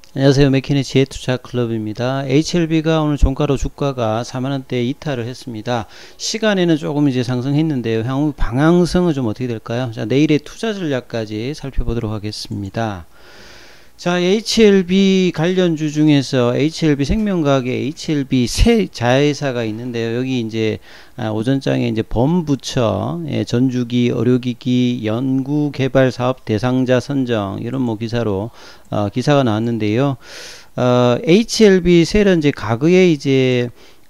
안녕하세요. 맥키니 지혜투자클럽입니다. HLB가 오늘 종가로 주가가 4만원대 이탈을 했습니다. 시간에는 조금 이제 상승했는데요. 향후 방향성은 좀 어떻게 될까요? 자, 내일의 투자 전략까지 살펴보도록 하겠습니다. 자, HLB 관련주 중에서 HLB 생명과학의 HLB 세 자회사가 있는데요. 여기 이제 오전장에 이제 범부처 전주기 의료기기 연구개발사업 대상자 선정 이런 뭐 기사로 기사가 나왔는데요. HLB 셀은 이제 과거에 이제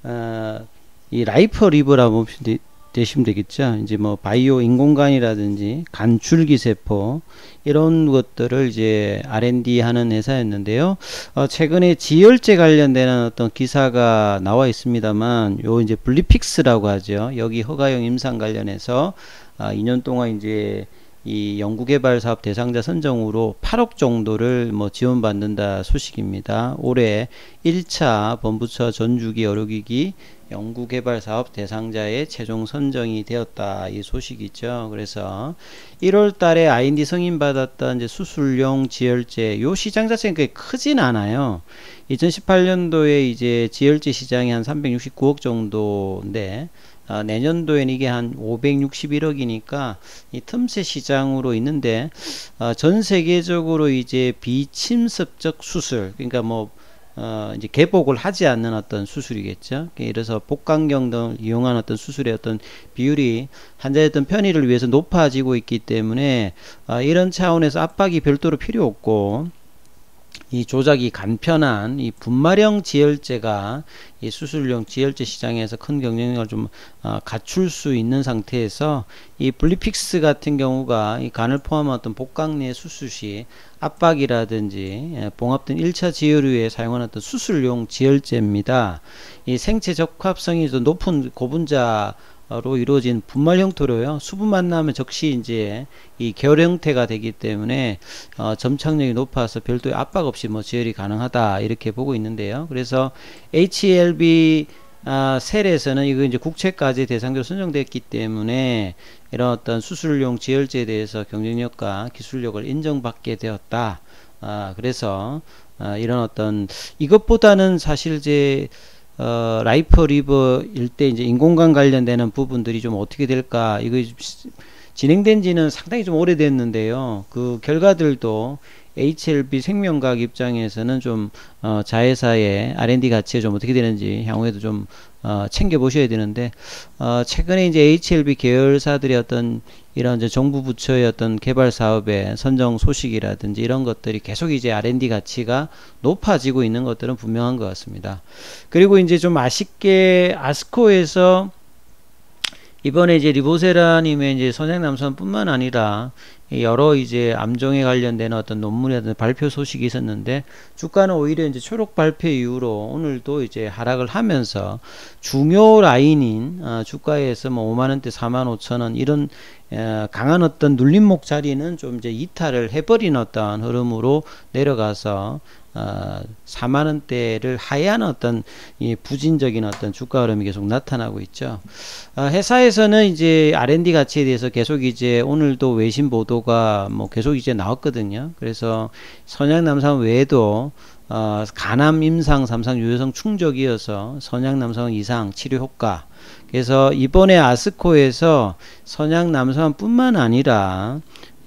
이 라이퍼 리버라고 되시면 되겠죠. 이제 뭐 바이오 인공관이라든지 간 줄기세포 이런 것들을 이제 R&D 하는 회사였는데요. 최근에 지혈제 관련되는 어떤 기사가 나와 있습니다만 요 이제 블리픽스라고 하죠. 여기 허가용 임상 관련해서 2년 동안 이제 이 연구개발 사업 대상자 선정으로 8억 정도를 뭐 지원받는다 소식입니다. 올해 1차 범부처 전주기 의료기기 연구개발 사업 대상자의 최종 선정이 되었다 이 소식이죠. 그래서 1월 달에 IND 승인 받았던 이제 수술용 지혈제 요 시장 자체는 그렇게 크진 않아요. 2018년도에 이제 지혈제 시장이 한 369억 정도인데 내년도에는 이게 한 561억이니까 이 틈새 시장으로 있는데 전 세계적으로 이제 비침습적 수술 그러니까 뭐 이제 개복을 하지 않는 어떤 수술이겠죠. 그래서 복강경 등을 이용한 어떤 수술의 어떤 비율이 환자의 어떤 편의를 위해서 높아지고 있기 때문에 이런 차원에서 압박이 별도로 필요 없고 이 조작이 간편한 이 분말형 지혈제가 이 수술용 지혈제 시장에서 큰 경쟁력을 좀 갖출 수 있는 상태에서 이 블리픽스 같은 경우가 이 간을 포함한 어떤 복강 내 수술 시 압박이라든지 봉합된 1차 지혈 후에 사용하는 어떤 수술용 지혈제입니다. 이 생체 적합성이 좀 높은 고분자 로 이루어진 분말 형태로요. 수분 만나면 즉시 이제 이 결 형태가 되기 때문에 점착력이 높아서 별도의 압박 없이 뭐 지혈이 가능하다 이렇게 보고 있는데요. 그래서 HLB 셀에서는 이거 이제 국채까지 대상자로 선정됐기 때문에 이런 어떤 수술용 지혈제에 대해서 경쟁력과 기술력을 인정받게 되었다. 그래서 이런 어떤 이것보다는 사실 이제 라이퍼 리버일 때 이제 인공관 관련되는 부분들이 좀 어떻게 될까 이거 진행된 지는 상당히 좀 오래됐는데요. 그 결과들도 HLB 생명과학 입장에서는 좀 자회사의 R&D 가치가 좀 어떻게 되는지 향후에도 좀 챙겨 보셔야 되는데 최근에 이제 HLB 계열사들의 어떤 이런 이제 정부 부처의 어떤 개발 사업의 선정 소식이라든지 이런 것들이 계속 이제 R&D 가치가 높아지고 있는 것들은 분명한 것 같습니다. 그리고 이제 좀 아쉽게 아스코에서 이번에 이제 리보세라님의 이제 선생남선뿐만 아니라 여러 이제 암종에 관련된 어떤 논문이라든지 발표 소식이 있었는데 주가는 오히려 이제 초록 발표 이후로 오늘도 이제 하락을 하면서 중요 라인인 주가에서 뭐 5만원대 45,000원 이런 강한 어떤 눌림목 자리는 좀 이제 이탈을 해버린 어떤 흐름으로 내려가서 4만원대를 하회하는 어떤 이 부진적인 어떤 주가 흐름이 계속 나타나고 있죠. 회사에서는 이제 R&D 가치에 대해서 계속 이제 오늘도 외신 보도가 뭐 계속 이제 나왔거든요. 그래서 선양남상 외에도 간암 임상 3상 유효성 충족이어서 선양남성 이상 치료 효과 그래서 이번에 아스코에서 선양남성 뿐만 아니라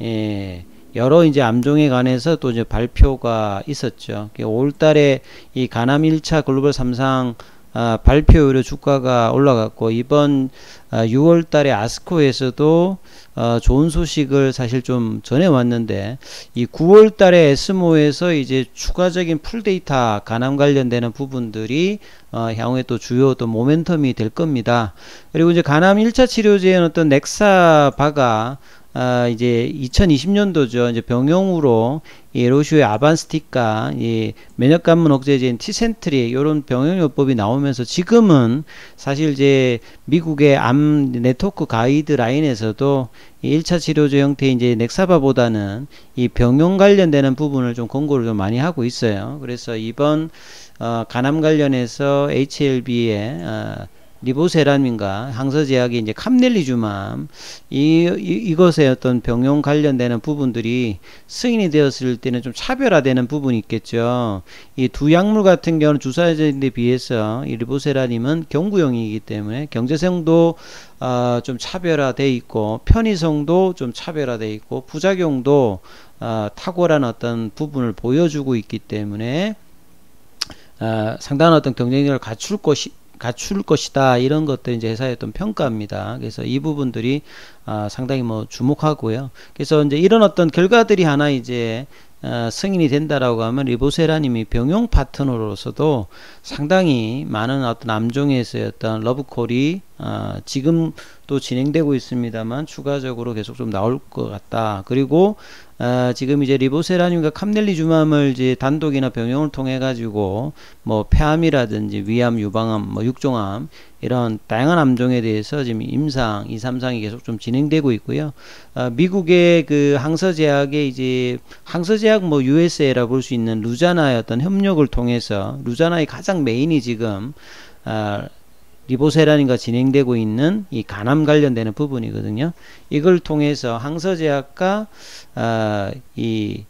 여러 이제 암종에 관해서 또 이제 발표가 있었죠. 5월달에 이 간암 1차 글로벌 3상 발표율의 주가가 올라갔고 이번 6월달에 아스코에서도 좋은 소식을 사실 좀 전해왔는데 이 9월달에 에스모에서 이제 추가적인 풀데이터 간암 관련되는 부분들이 향후에 또 주요 또 모멘텀이 될 겁니다. 그리고 이제 간암 1차 치료제인 어떤 넥사바가 이제 2020년도죠. 이제 병용으로 이 로슈의 아반스틱과 이 면역관문 억제제인 티센트리 이런 병용요법이 나오면서 지금은 사실 이제 미국의 암 네트워크 가이드라인에서도 이 1차 치료제 형태의 이제 넥사바보다는 이 병용 관련되는 부분을 좀 권고를 좀 많이 하고 있어요. 그래서 이번 간암 관련해서 HLB의 리보세라민과 항서제약의 이제 캄넬리주맘 이것의 어떤 병용 관련되는 부분들이 승인이 되었을 때는 좀 차별화되는 부분이 있겠죠. 이 두 약물 같은 경우는 주사제인데 비해서 이 리보세라님은 경구용이기 때문에 경제성도 좀 차별화되어 있고 편의성도 좀 차별화되어 있고 부작용도 탁월한 어떤 부분을 보여주고 있기 때문에 상당한 어떤 경쟁력을 갖출 것이다. 이런 것들이 이제 회사의 어떤 평가입니다. 그래서 이 부분들이 상당히 뭐 주목하고요. 그래서 이제 이런 어떤 결과들이 하나 이제 승인이 된다라고 하면 리보세라님이 병용 파트너로서도 상당히 많은 어떤 암종에서의 어떤 러브콜이 지금 또 진행되고 있습니다만 추가적으로 계속 좀 나올 것 같다. 그리고 지금 이제 리보세라님과 캄넬리주맘을 이제 단독이나 병용을 통해 가지고 뭐 폐암이라든지 위암, 유방암, 뭐 육종암 이런 다양한 암종에 대해서 지금 임상 2, 3상이 계속 좀 진행되고 있고요. 미국의 그 항서제약의 이제 항서제약 뭐 USA라 볼 수 있는 루자나의 어떤 협력을 통해서 루자나의 가장 메인이 지금 리보세라님과 진행되고 있는 이 간암 관련되는 부분이거든요. 이걸 통해서 항서제약과 이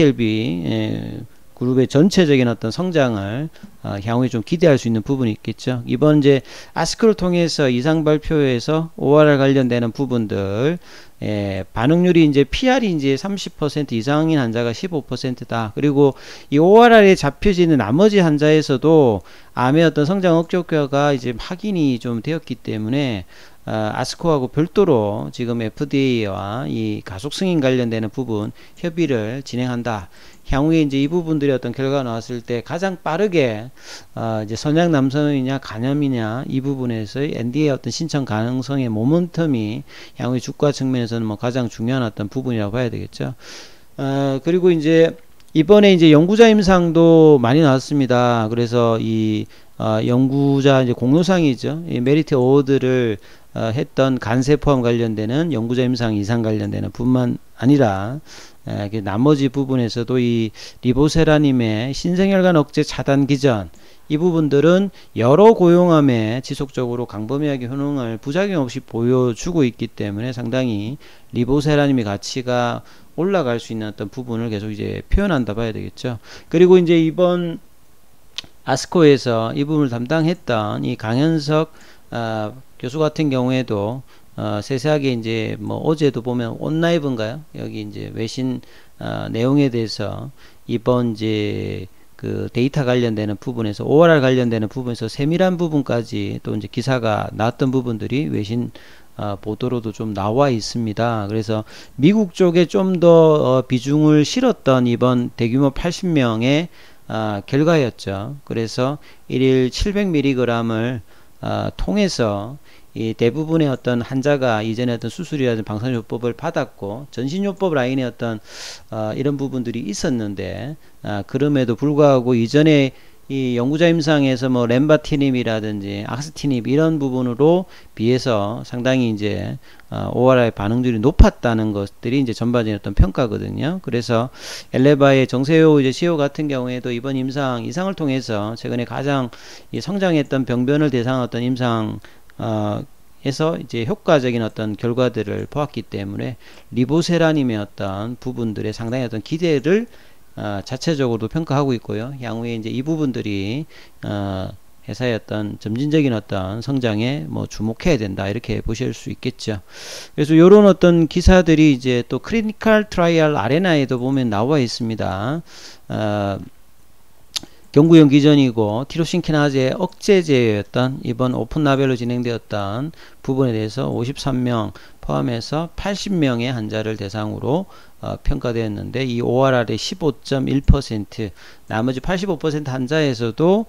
HLB 그룹의 전체적인 어떤 성장을 향후에 좀 기대할 수 있는 부분이 있겠죠. 이번 이제 아스크를 통해서 이상 발표에서 ORR 관련되는 부분들 반응률이 이제 PR이 이제 30% 이상인 환자가 15%다. 그리고 이 ORR에 잡혀지는 나머지 환자에서도 암의 어떤 성장 억제 효과가 이제 확인이 좀 되었기 때문에 아스코하고 별도로 지금 FDA와 이 가속 승인 관련되는 부분 협의를 진행한다. 향후에 이제 이 부분들이 어떤 결과가 나왔을 때 가장 빠르게 이제 선약 남성이냐 간염이냐 이 부분에서의 NDA 어떤 신청 가능성의 모멘텀이 향후에 주가 측면에서는 뭐 가장 중요한 어떤 부분이라고 봐야 되겠죠. 그리고 이제 이번에 이제 연구자 임상도 많이 나왔습니다. 그래서 이 연구자 이제 공로상이죠. 이 메리트 어워드를 했던 간세포암 관련되는 연구자 임상 이상 관련되는 뿐만 아니라 나머지 부분에서도 이 리보세라님의 신생혈관 억제 차단 기전 이 부분들은 여러 고용암에 지속적으로 강범위하게 효능을 부작용 없이 보여주고 있기 때문에 상당히 리보세라님의 가치가 올라갈 수 있는 어떤 부분을 계속 이제 표현한다 봐야 되겠죠. 그리고 이제 이번 아스코에서 이 부분을 담당했던 이 강현석 교수 같은 경우에도 세세하게 이제 뭐 어제도 보면 온라이브인가요? 여기 이제 외신 내용에 대해서 이번 이제 그 데이터 관련되는 부분에서 ORR 관련되는 부분에서 세밀한 부분까지 또 이제 기사가 나왔던 부분들이 외신 보도로도 좀 나와 있습니다. 그래서 미국 쪽에 좀 더 비중을 실었던 이번 대규모 80명의 결과였죠. 그래서 1일 700mg을 통해서 이 대부분의 어떤 환자가 이전에 어떤 수술이라든지 방사선요법을 받았고 전신요법 라인의 어떤 이런 부분들이 있었는데 그럼에도 불구하고 이전에 이 연구자 임상에서 뭐 렘바티닙이라든지 악스티닙 이런 부분으로 비해서 상당히 이제 ORR의 반응률이 높았다는 것들이 이제 전반적인 어떤 평가거든요. 그래서 엘레바의 정세호 이제 CEO 같은 경우에도 이번 임상 이상을 통해서 최근에 가장 이 성장했던 병변을 대상한 어떤 임상 에서 이제 효과적인 어떤 결과들을 보았기 때문에 리보세라님의 어떤 부분들의 상당히 어떤 기대를 자체적으로도 평가하고 있고요. 향후에 이제 이 부분들이 회사의 어떤 점진적인 어떤 성장에 뭐 주목해야 된다 이렇게 보실 수 있겠죠. 그래서 이런 어떤 기사들이 이제 또 클리니컬 트라이얼 아레나에도 보면 나와 있습니다. 경구용 기전이고 티로신키나제 억제제였던 이번 오픈 라벨로 진행되었던 부분에 대해서 53명 포함해서 80명의 환자를 대상으로 평가되었는데 이 ORR의 15.1% 나머지 85% 환자에서도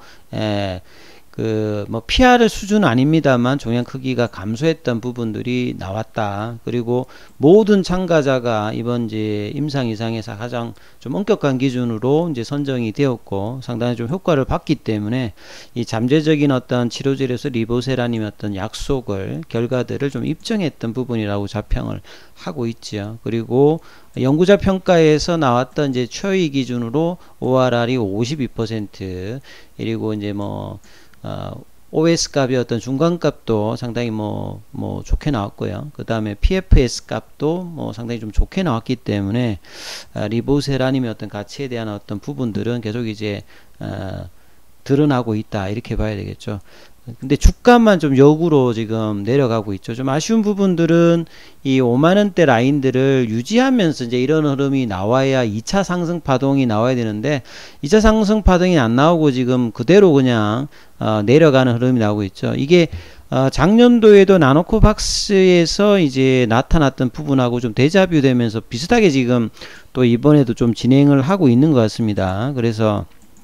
그 뭐 PR의 수준은 아닙니다만 종양 크기가 감소했던 부분들이 나왔다. 그리고 모든 참가자가 이번 이제 임상 이상에서 가장 좀 엄격한 기준으로 이제 선정이 되었고 상당히 좀 효과를 봤기 때문에 이 잠재적인 어떤 치료제로서 리보세라님의 어떤 약속을 결과들을 좀 입증했던 부분이라고 자평을 하고 있죠. 그리고 연구자 평가에서 나왔던 이제 최의 기준으로 ORR이 52% 그리고 이제 뭐 OS 값의 어떤 중간값도 상당히 뭐 좋게 나왔고요. 그 다음에 PFS 값도 뭐 상당히 좀 좋게 나왔기 때문에 리보세라님의 어떤 가치에 대한 어떤 부분들은 계속 이제 드러나고 있다 이렇게 봐야 되겠죠. 근데 주가만 좀 역으로 지금 내려가고 있죠. 좀 아쉬운 부분들은 이 5만원대 라인들을 유지하면서 이제 이런 흐름이 나와야 2차 상승 파동이 나와야 되는데 2차 상승 파동이 안 나오고 지금 그대로 그냥 내려가는 흐름이 나오고 있죠. 이게 작년도에도 나노코 박스에서 이제 나타났던 부분하고 좀 데자뷰 되면서 비슷하게 지금 또 이번에도 좀 진행을 하고 있는 것 같습니다. 그래서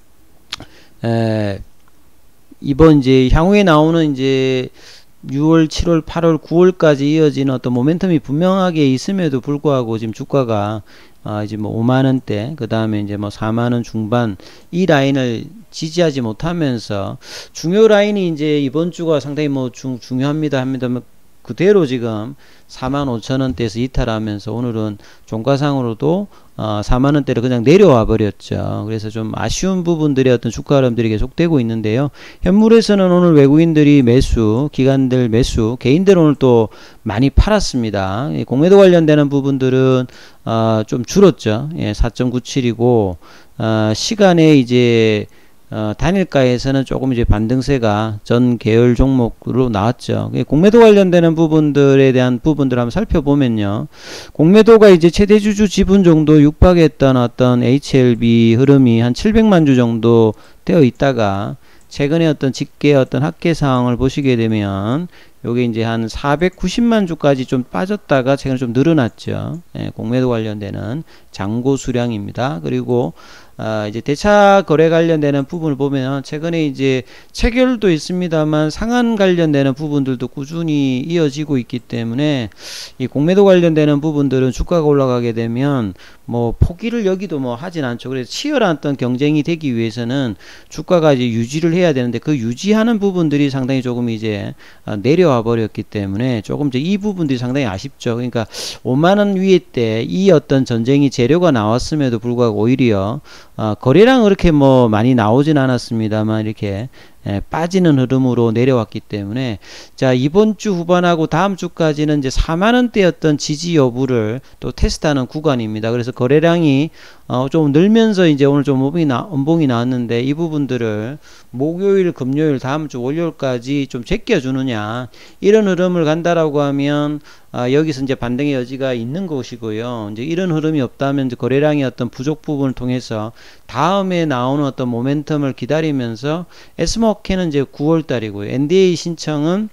이번 이제 향후에 나오는 이제 6월, 7월, 8월, 9월까지 이어지는 어떤 모멘텀이 분명하게 있음에도 불구하고 지금 주가가 이제 뭐 5만원대, 그 다음에 이제 뭐 4만원 중반 이 라인을 지지하지 못하면서 중요 라인이 이제 이번 주가 상당히 뭐 중요합니다. 그대로 지금 45,000원대에서 이탈하면서 오늘은 종가상으로도 4만원대로 그냥 내려와 버렸죠. 그래서 좀 아쉬운 부분들의 어떤 주가 흐름들이 계속되고 있는데요. 현물에서는 오늘 외국인들이 매수, 기관들 매수, 개인들 오늘 또 많이 팔았습니다. 공매도 관련되는 부분들은 좀 줄었죠. 4.97이고 시간에 이제 단일가에서는 조금 이제 반등세가 전 계열 종목으로 나왔죠. 공매도 관련되는 부분들에 대한 부분들을 한번 살펴보면요. 공매도가 이제 최대주주 지분 정도 육박했던 어떤 HLB 흐름이 한 700만 주 정도 되어 있다가 최근에 어떤 집계 어떤 합계 사항을 보시게 되면 요게 이제 한 490만 주까지 좀 빠졌다가 최근에 좀 늘어났죠. 공매도 관련되는 잔고 수량입니다. 그리고 이제 대차 거래 관련되는 부분을 보면 최근에 이제 체결도 있습니다만 상한 관련되는 부분들도 꾸준히 이어지고 있기 때문에 이 공매도 관련되는 부분들은 주가가 올라가게 되면 뭐 포기를 여기도 뭐 하진 않죠. 그래서 치열한 어떤 경쟁이 되기 위해서는 주가가 이제 유지를 해야 되는데 그 유지하는 부분들이 상당히 조금 이제 내려와 버렸기 때문에 조금 이제 이 부분들이 상당히 아쉽죠. 그러니까 5만원 위에 때 이 어떤 전쟁이 재료가 나왔음에도 불구하고 오히려 거래량 그렇게 뭐 많이 나오진 않았습니다만 이렇게 빠지는 흐름으로 내려왔기 때문에 자 이번 주 후반하고 다음 주까지는 이제 4만원대였던 지지 여부를 또 테스트하는 구간입니다. 그래서 거래량이 좀 늘면서 이제 오늘 좀 음봉이 나왔는데 이 부분들을 목요일, 금요일, 다음 주 월요일까지 좀 제껴주느냐 이런 흐름을 간다라고 하면 여기서 이제 반등의 여지가 있는 것이고요. 이제 이런 흐름이 없다면 이제 거래량의 어떤 부족 부분을 통해서 다음에 나오는 어떤 모멘텀을 기다리면서 에스모케는 이제 9월 달이고요. NDA 신청은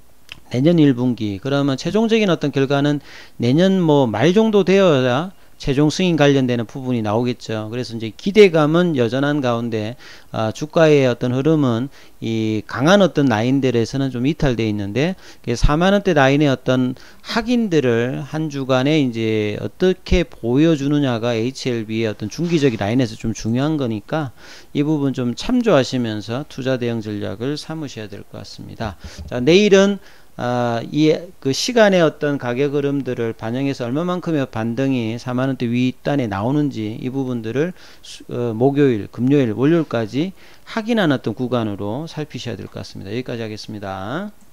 내년 1분기. 그러면 최종적인 어떤 결과는 내년 뭐 말 정도 되어야 최종 승인 관련되는 부분이 나오겠죠. 그래서 이제 기대감은 여전한 가운데 주가의 어떤 흐름은 이 강한 어떤 라인들에서는 좀 이탈되어 있는데 4만원대 라인의 어떤 확인들을 한 주간에 이제 어떻게 보여주느냐가 HLB의 어떤 중기적인 라인에서 좀 중요한 거니까 이 부분 좀 참조하시면서 투자 대응 전략을 삼으셔야 될 것 같습니다. 자, 내일은 그 시간의 어떤 가격 흐름들을 반영해서 얼마만큼의 반등이 4만원대 윗단에 나오는지 이 부분들을 목요일, 금요일, 월요일까지 확인한 어떤 구간으로 살피셔야 될 것 같습니다. 여기까지 하겠습니다.